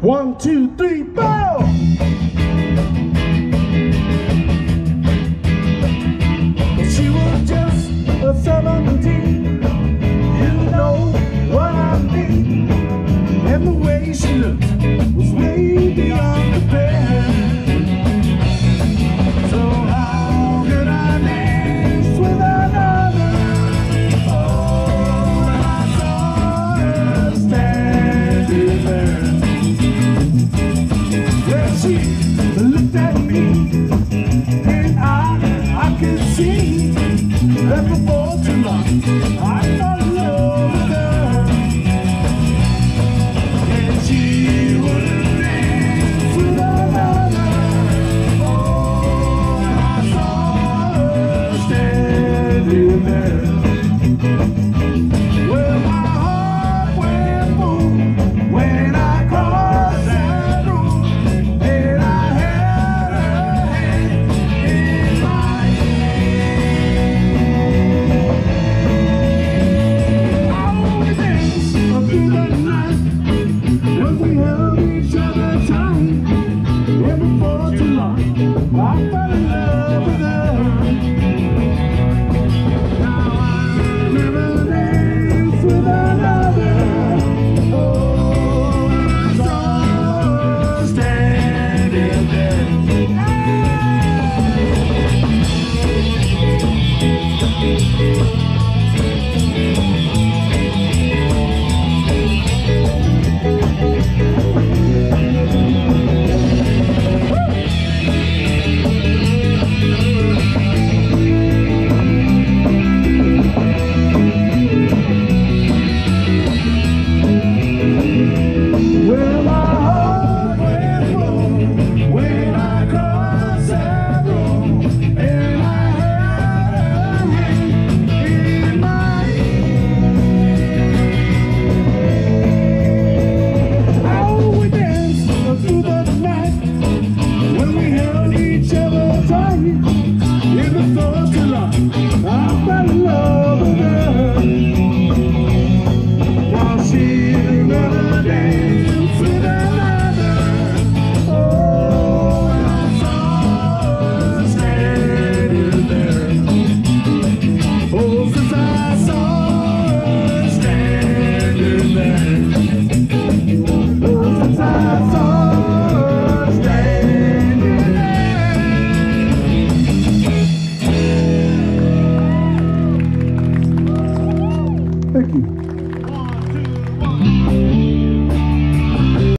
1, 2, 3, 4. She was just a 17. You know what I mean. And the way she looked was way beyond compare. So how could I dance with another? Oh, when I saw her standing there. Well, she looked at me, and I could see that before too long I fell in love with her. And she wouldn't dance with another. Oh, and I saw her standing there. Well, my heart went boom when I crossed that room, and I held her hand in my hand. Oh, we danced through the night when we held each other tight, and before too long I fell in love with her. Now I never dance with another. Oh, I saw her standing there. Well, my heart went boom when I crossed that room, and I held her hand in my hand. Oh, we danced through the night when we held each other tight, and before too long I fell in love with her. Now she'll never dance with another. Oh, and I saw her standing there. Oh, since I saw her standing there. Oh, since I saw her standing there. Thank you.